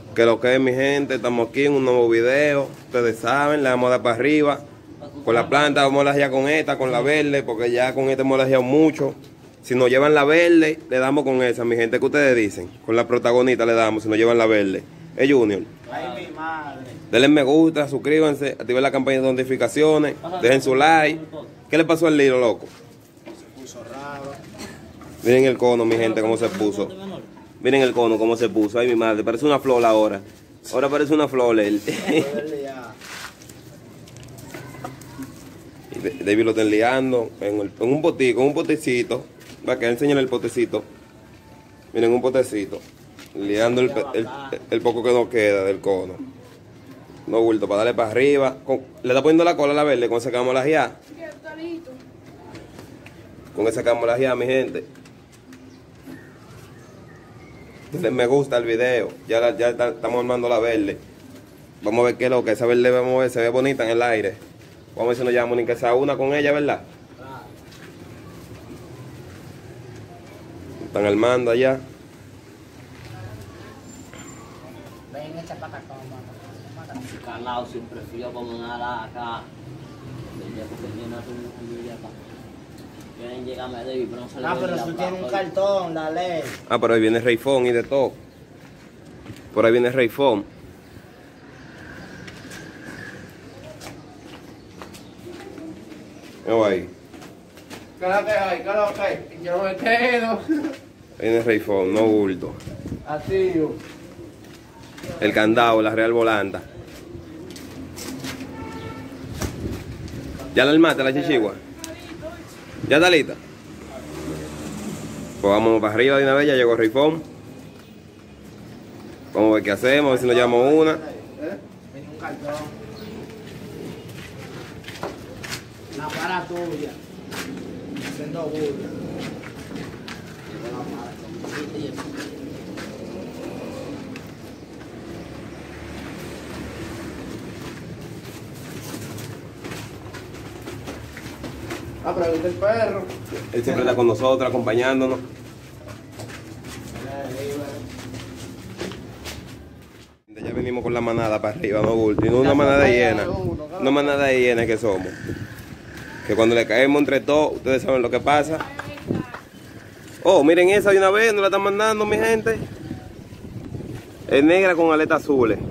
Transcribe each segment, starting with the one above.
Que lo que es, mi gente, estamos aquí en un nuevo video. Ustedes saben, le vamos a dar para arriba. Con la planta vamos a lajear con esta, con la verde, porque ya con esta hemos lajeado mucho. Si nos llevan la verde, le damos con esa, mi gente. ¿Qué ustedes dicen? Con la protagonista le damos, si nos llevan la verde. Junior. Ay, mi madre. Denle me gusta, suscríbanse, activen la campaña de notificaciones, dejen su like. ¿Qué le pasó al Lilo, loco? Se puso raro. Miren el cono, mi gente, cómo se puso. Miren el cono, cómo se puso. Ay, mi madre, parece una flor ahora. Ahora parece una flor él. Y David lo está liando en un botico, en un potecito. Va que enseñen el potecito. Miren, un potecito. Liando el poco que nos queda del cono. No bulto, para darle para arriba. Le está poniendo la cola a la verde con esa camolajeada. Con esa camolajeada, mi gente. Denle me gusta al video. Ya estamos armando la verde. Vamos a ver qué es lo que esa verde, vamos a ver, se ve bonita en el aire. Vamos a ver si nos llevamos ni que sea una con ella, ¿verdad? Están armando allá. Ven, echa para acá, Calado siempre frío como nada acá. Quieren llegarme a David, pero no se le ve pero la tú tienes un placa. cartón, dale. Ah, pero ahí viene Rayfón y de todo. Por ahí viene Rayfón. Mira ahí. ¿Qué yo no me quedo. Ahí viene Rayfón, no bulto. Así. El candado, la Real Volanta. ¿Ya la armaste, la chichigua? ¿Ya está lista? Pues vamos para arriba de una vez, ya llegó Rayfón. Vamos a ver qué hacemos, a ver si nos llevamos una. Ven, un cartón. La para tuya. Haciendo bulla. Pero viste el perro. Él siempre está con nosotros, acompañándonos. Ya venimos con la manada para arriba, no bulto. Y no una manada llena. Una manada llena que somos. Que cuando le caemos entre todos, ustedes saben lo que pasa. Oh, miren esa de una vez, nos la están mandando, mi gente. Es negra con aletas azules.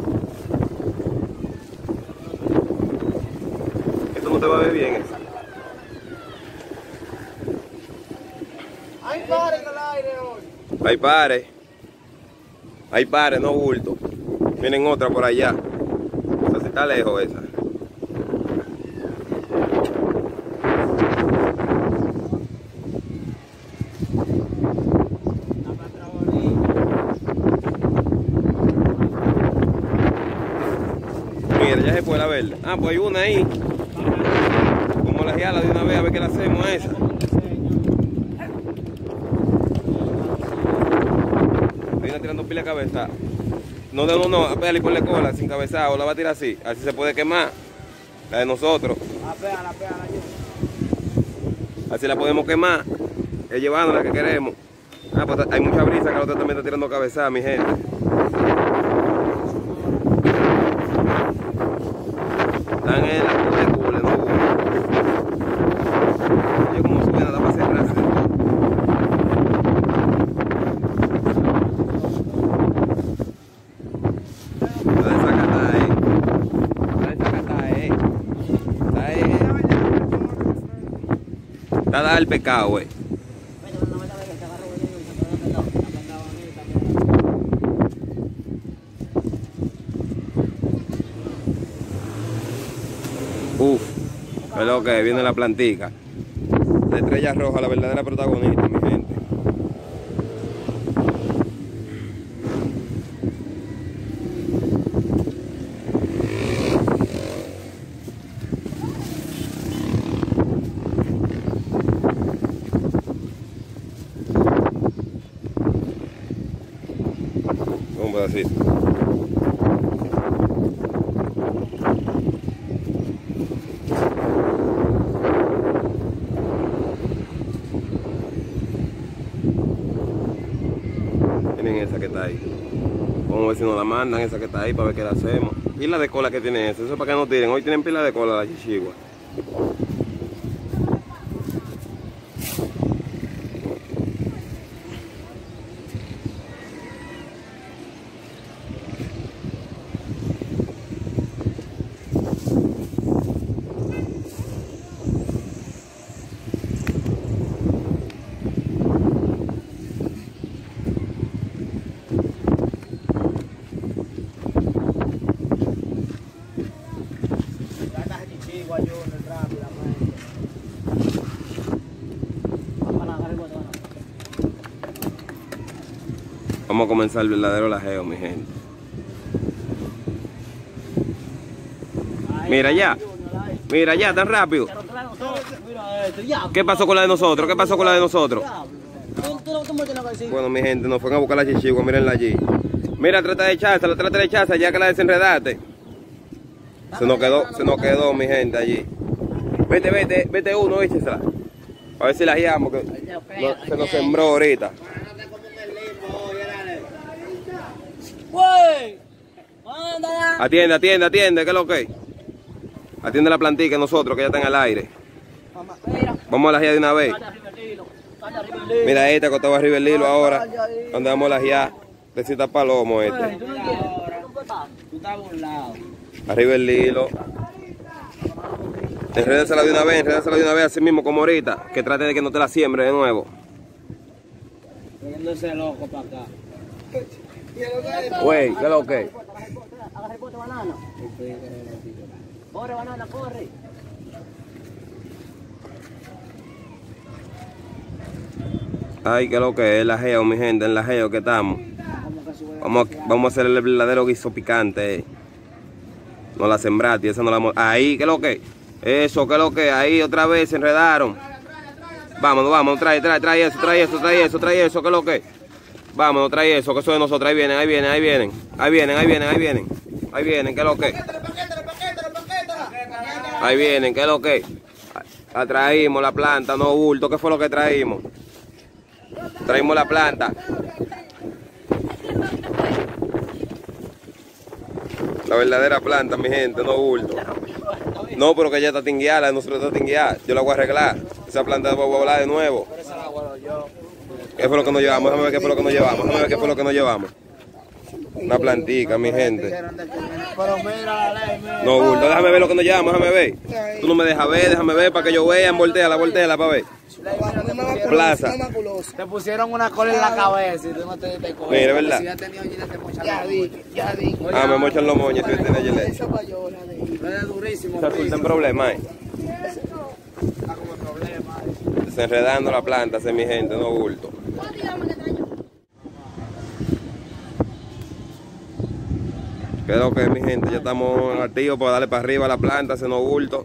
Esto no te va a ver bien, esa. ¡Ay, paren al aire hoy! Hay pares, no bulto. Vienen otra por allá. Esa sí está lejos esa. Mira, ya se fue la verde. Ah, pues hay una ahí. Como la jala de una vez, a ver qué le hacemos a esa. Viene tirando pila de cabeza. No, pégale y ponle cola sin cabeza, o la va a tirar así. Así se puede quemar. La de nosotros. Pégala yo. Así la podemos quemar. Es llevando la que queremos. Ah, pues hay mucha brisa que la otra también está tirando cabeza, mi gente. Están en la de cule, no. Oye, como suena, da para cerrarse. Está dado el pecado, güey. Uf, es lo que viene la plantica. La estrella roja, la verdadera protagonista, mi gente. Un pedacito. Miren esa que está ahí. Vamos a ver ver si nos la mandan, esa que está ahí, para ver qué la hacemos. Pila de cola que tiene eso es para que no tiren. Hoy tienen pila de cola la chichigua. Vamos a comenzar el verdadero lajeo, mi gente. Mira ya, tan rápido. ¿Qué pasó con la de nosotros? ¿Qué pasó con la de nosotros? Bueno, mi gente, nos fueron a buscar la chichigua, mírenla allí. Mira, trata de echársela, ya que la desenredaste. Se nos quedó, mi gente, allí. Vete uno, échesela. A ver si la guiamos, que se nos sembró ahorita. Atiende, ¿qué es lo que es? Atiende la plantica nosotros, que ya está en el aire. Vamos a la guía de una vez. Mira esta que estaba arriba el hilo ahora. Donde vamos a la guía. Necesita palomo este. Arriba el hilo. Enrédasela de una vez, así mismo como ahorita. Que trate de que no te la siembre de nuevo. Poniéndose loco para acá. Güey, ¿qué es lo que es? Agarra el bote banana. Corre, banana, corre. Ay, ¿qué es lo que es? El lajeo, mi gente, en lajeo que estamos. Vamos a hacer el verdadero guiso picante. No la sembraste, esa no la... Ahí, ¿qué es lo que es? Eso, ¿qué es lo que es? Ahí otra vez se enredaron. Vámonos, trae eso, ¿qué es lo que es? Vámonos, trae eso, que eso de nosotros. Ahí vienen, ¿qué es lo que es? Ahí vienen, ¿qué es lo que es? La traímos, la planta, no bulto, ¿qué fue lo que traímos? Traímos la planta. La verdadera planta, mi gente, no bulto. No, pero que ya está tingueada, la de nosotros está tingueada. Yo la voy a arreglar. Esa planta va a volar de nuevo. ¿Qué fue lo que nos llevamos? Déjame ver qué fue lo que nos llevamos. Una plantica, mi gente. No, bulto, déjame ver lo que nos llevamos, déjame ver. Tú no me dejas ver, déjame ver para que yo vea, volteala para ver. Plaza. Te pusieron una cola en la cabeza y tú no te diste cuenta. Mira, ¿verdad? Ya di. Me mochan los moños si yo tenía Gillette. Esa payola de durísimo. Se resulta en problema, Desenredando la planta, mi gente, no bulto. ¿Qué es lo que es, mi gente? Ya estamos activos para darle para arriba a la planta, no bulto.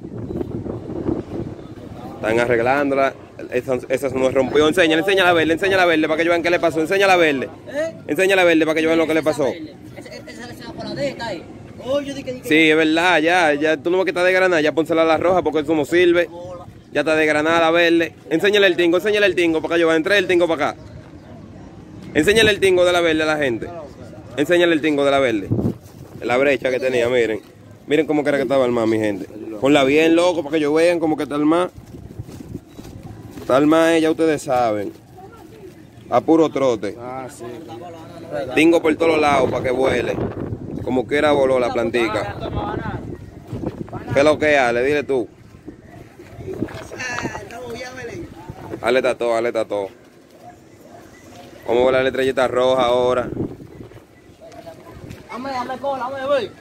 Están arreglándola. Esa se nos rompió. Enséñala a verle para que yo vean qué le pasó. Enséñala a verle para que yo vean lo que le pasó. Sí, es verdad, ya tú no vas a quitar de granada, ya pónsela a la roja porque eso no sirve. Ya está de granada, verde. Enséñale el tingo para que yo vean. Trae el tingo para acá. Enséñale el tingo de la verde a la gente. Enséñale el tingo de la verde. La brecha que tenía, miren. Miren cómo era que estaba el mar, mi gente. Ponla bien, loco, para que yo vean cómo que está el mar. Está el mar, ya ustedes saben. A puro trote. Sí. Tingo por todos lados para que vuele. Como quiera voló la plantica. ¿Qué es lo que Ale? Dile tú. Ale está todo. Vamos a ver la estrellita roja ahora. Dame cola, voy.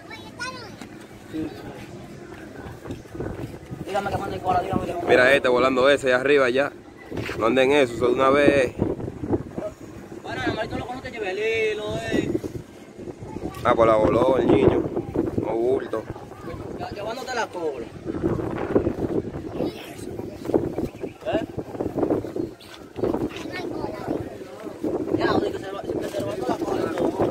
Dígame que mande cola, dígame que... Mira volando ese allá arriba ya. No anden eso, de una vez. Bueno, Marito, no te lleve el hilo, Pues la voló el niño. No bulto. Llevándote la cola. Ya, que se robó la cola.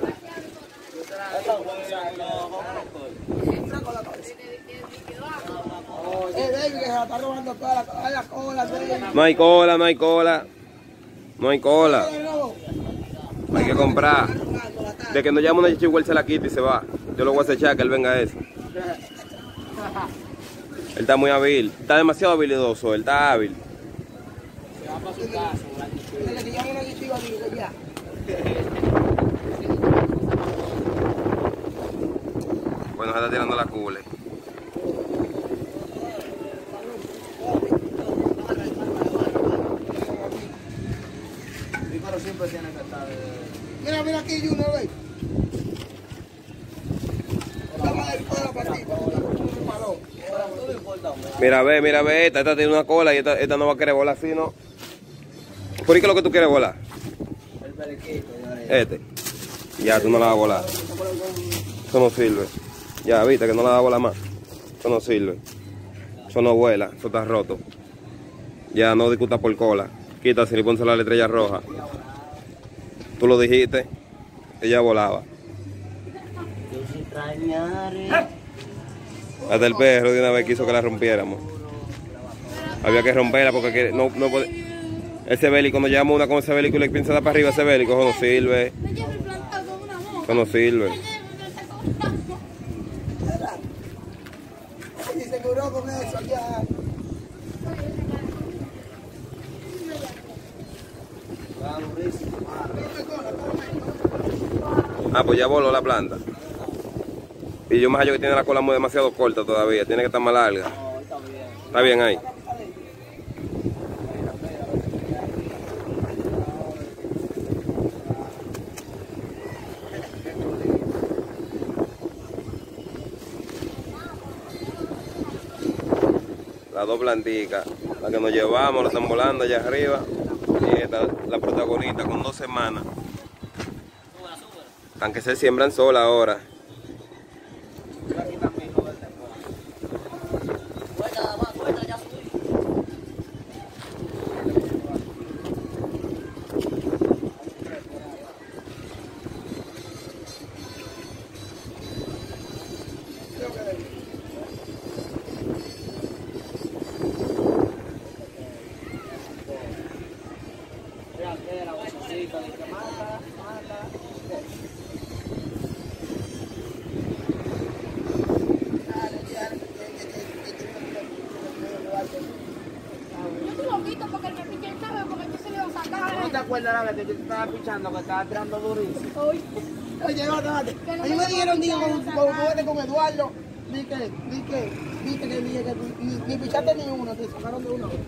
David, que se la está robando toda la cola, No hay cola. Hay que comprar. De que nos llama una chihuahua, él se la quita y se va. Yo lo voy a acechar que él venga a eso. Él está muy hábil, está demasiado habilidoso, él está hábil. Se va para su casa. Le llaman una chihuahua, digo ya. Bueno, se está tirando la cule. Pero siempre tiene que estar. Mira, mira aquí, Junior, ve. Mira, ve, esta tiene una cola y esta no va a querer volar así, ¿no? ¿Por qué es lo que tú quieres volar? El periquito, Este. Ya, tú no la vas a volar. Eso no sirve. Ya, viste que no la vas a volar más. Eso no sirve. Eso no vuela, eso está roto. Ya, no discutas por cola. Quítase y ponse la estrella roja. Tú lo dijiste, ella volaba. Hasta el perro de una vez quiso que la rompiéramos. Había que romperla porque no puede. Ese bélico, nos llevamos una con ese bélico y le piensa para arriba ese bélico, eso no sirve. Eso no sirve. Y se curó con eso ya. Ah, pues ya voló la planta. Y yo más allá que tiene la cola muy demasiado corta todavía, tiene que estar más larga. Está bien ahí. Las dos planticas, las que nos llevamos, las están volando allá arriba. Y esta, la protagonista con 2 semanas. Aunque se siembran sola ahora. ¿No te acuerdas la vez que te estaba pichando, que estaba tirando durísimo? Oye, bájate. A mí me dijeron, digo, con Eduardo, di que ni pichaste ni uno, te sacaron de uno.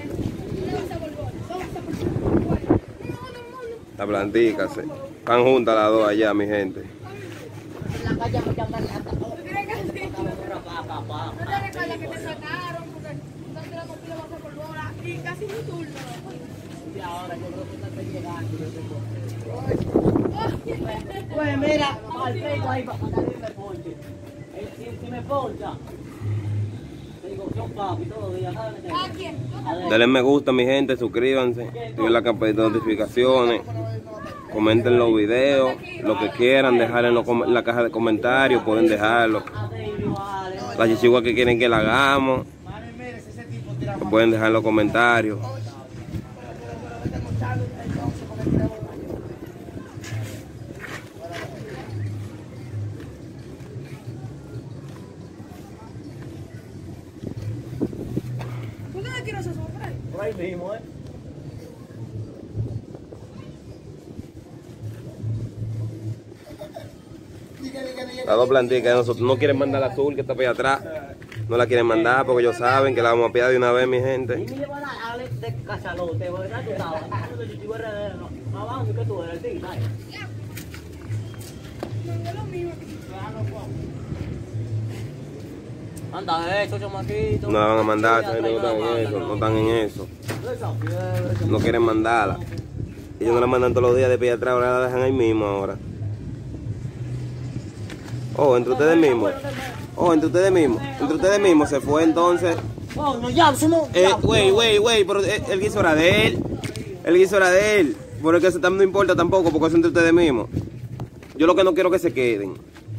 La plantica, están juntas las dos allá, mi gente. En la calle me llaman la ¿Tú crees que sí? ¿No te recuerdas que te sacaron porque están tirando pila de por bola y casi mi turno? Y ahora yo creo que te estoy llegando. Pues mira, al pecho ahí para que me ponche. Si me poncha, te digo, son papi todos los días. ¿A quién? Denle me gusta, mi gente, suscríbanse, activen la campanita de notificaciones, comenten los videos, lo que quieran, dejar en la caja de comentarios, pueden dejarlo. Las chichiguas que quieren que la hagamos, pueden dejar en los comentarios. ¿Tú qué quieres hacer por ahí? Por ahí mismo, Las dos planticas, nosotros no quieren mandar la azul que está para allá atrás, no la quieren mandar porque ellos saben que la vamos a pillar de una vez, mi gente. y me llevan a Alex de Casalote, ¿verdad? Tú sabes, yo era más abajo que tú eres, el tigre. No es lo mismo. Anda, eso, chamaquito. No la van a mandar, esa gente no están en eso, no están en eso. No quieren mandarla. Ellos no la mandan todos los días de pie atrás, ahora la dejan ahí mismo ahora. Oh, entre ustedes mismos. Oh, entre ustedes mismos. Entre ustedes mismos se fue entonces. Oh, no, ya, no. Güey, pero el guiso era de él. El guiso era de él. Por eso que no importa tampoco, porque es entre ustedes mismos. Yo lo que no quiero es que se queden.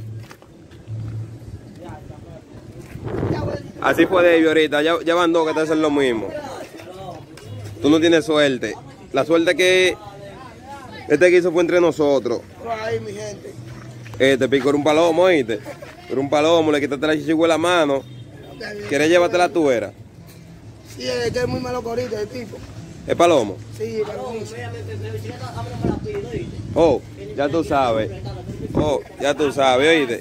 Así fue David ahorita, ya van dos que te hacen lo mismo. Tú no tienes suerte. La suerte que Este guiso fue entre nosotros. Ahí, mi gente. Te picó un palomo, ¿oíste? Era un palomo, le quitaste la chichigua en la mano. ¿Quieres llevártela tú, era? Sí, es que es muy malo corito el tipo. ¿Es palomo? Sí, palomo. Oh, ya tú sabes. Oh, ya tú sabes, ¿oíste?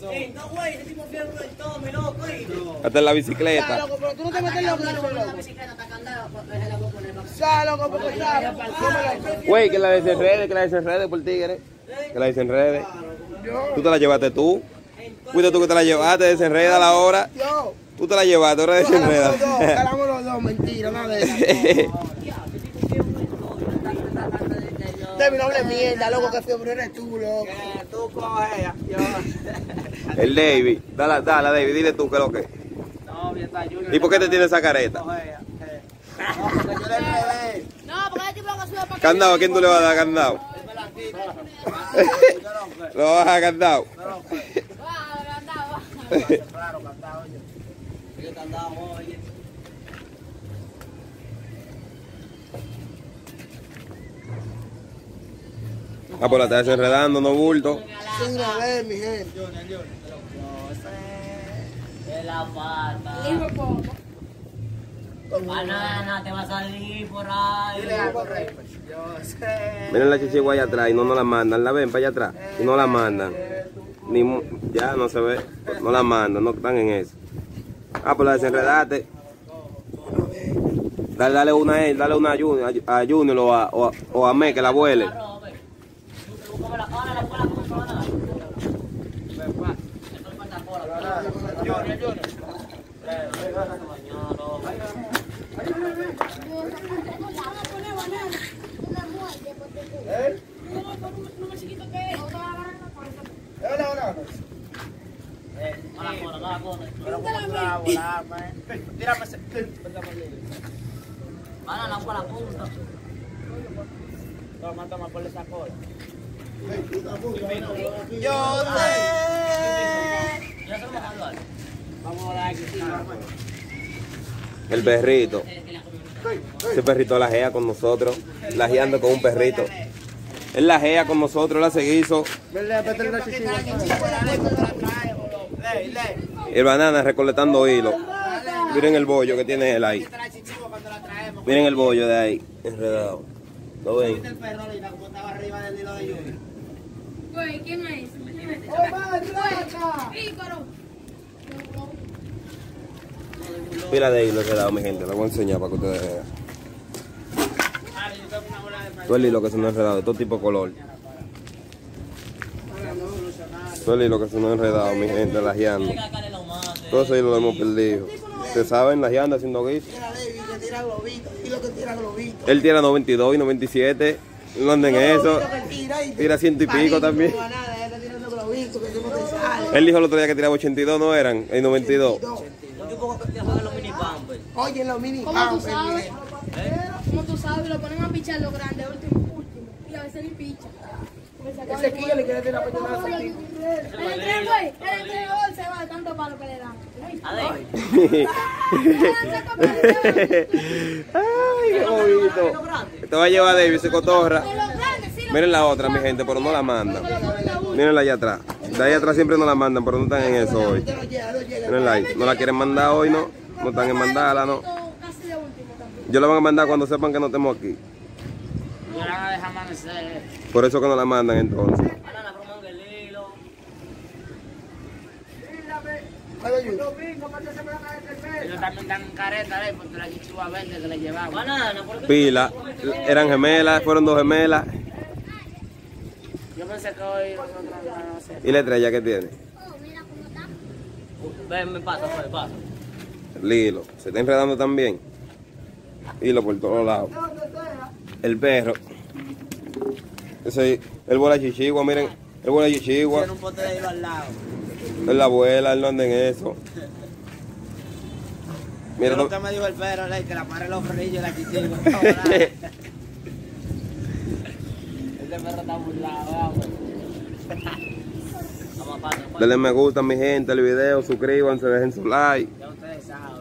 Hasta en la bicicleta. Ya, loco, pero tú no te metes en los guisos, loco. Ya, loco, porque ya. Güey, que la desenrede por tigre. Que la desenrede. Tú te la llevaste tú. Fuiste tú que te la llevaste, desenreda la hora. Yo. Tú te la llevaste, ahora desenreda. Calamos los dos, mentira, nada de eso. David, no hable mierda, loco, que fiebre eres tú, loco. Tú coge, El David. Dale, David, dile tú qué es lo que es. No, bien, está Junior. ¿Y por qué te tiene esa careta? No, porque yo le enredé. No, porque el tipo lo sube para Candado, ¿a quién tú le vas a dar candado? Lo vas a dar candado. Claro, cantado, oye. Yo cantado, oye. Ah, pues la estás desenredando, no bulto. Sin grabar, mi gente. Yo sé de la falta. Hijo poco. Banana, te va a salir por ahí. Dile algo, Rey. Yo sé. Miren la chichigua allá atrás y no la mandan. La ven para allá atrás y no la mandan. Ya no se ve. No la mandan, no están en eso. Ah, pues la desenredaste. Dale una a él, dale una a Junior o a Mé que la vuele. Banana por la punta. Toma, ponle esa cola. Yo sé. Vamos a dar aquí. El perrito. Ese perrito lajea con nosotros. Lajeando con un perrito. Él lajea con nosotros, él hace guiso. El banana recolectando hilo. Miren el bollo que tiene él ahí. Miren el bollo de ahí, enredado. ¿Lo ven? El perro ahorita como estaba arriba del hilo de Junior. Güey, ¿quién es? Pícaro. Pila de hilo enredado, mi gente. Lo voy a enseñar para que ustedes vean. Todo el hilo que se nos ha enredado, de todo tipo de color. Todo el hilo que se nos ha enredado, mi gente, lajeando. Todo ese hilo lo hemos perdido. Ustedes saben, lajeando, haciendo guiso. Él tira 92 y 97. No anda en eso. Tira 100 y pico también. Él dijo el otro día que tiraba 82, ¿no eran? El 92. Oye, los mini ¿Cómo tú sabes? ¿Cómo tú sabes? Lo ponen a pichar lo grande, último. Y a veces ni picha. ese kilo le quiere tirar para allá. El entrenador se va de tanto palo que le dan. Ay, qué bonito. Te va a llevar David, ese cotorra. Miren la otra, mi gente, pero no la mandan. Mirenla allá atrás. De allá atrás siempre no la mandan, pero no están en eso hoy. Mirenla ahí. No la quieren mandar hoy, ¿no? No están en mandarla, ¿no? Yo la van a mandar cuando sepan que no estemos aquí. No la van a dejar amanecer. Por eso que no la mandan entonces. Banana, promonga el hilo. Ellos también dan careta, porque la chichigua verde que le llevaba. Banana, ¿por qué? Pila. Eran gemelas, fueron 2 gemelas. Yo pensé que hoy nosotros no sé. ¿Y la estrella que tiene? Ven, me pasa. El hilo. Se está enredando también. Hilo por todos lados. El perro. Ese, el bola chichigua, miren. El bola chichigua. Tiene un pote de hilo al lado. Es la abuela, él no anda en eso. Mira, Yo nunca me dijo el perro, que la amarre los frenillos y la chichigua. Este perro está burlado, vamos. denle me gusta, mi gente, el video, suscríbanse, dejen su like, Ya ustedes saben.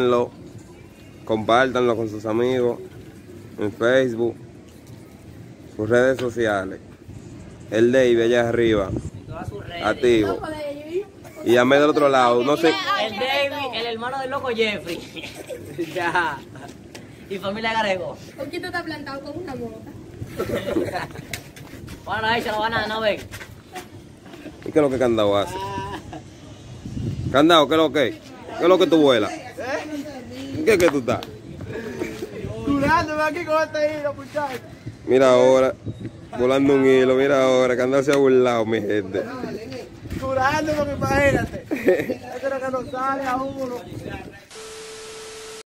coméntenlo, compártanlo con sus amigos en Facebook. Por redes sociales. El David allá arriba. Todas sus redes. Activo. Y a medio del otro lado. No sé. El David, el hermano del loco Jeffrey. Ya. Y familia Garego. ¿Por qué tú estás plantado con una mota? Bueno, ahí se lo van a no ven. ¿Y qué es lo que Candado hace? Candado, ¿qué es lo que? ¿Qué es lo que tú vuelas? ¿En qué que tú estás? Durándome aquí con este hilo, muchachos. Mira ahora. Volando un hilo, mira ahora. Candado se ha burlado, mi gente. Durándome, imagínate. Eso es lo que nos sale a uno.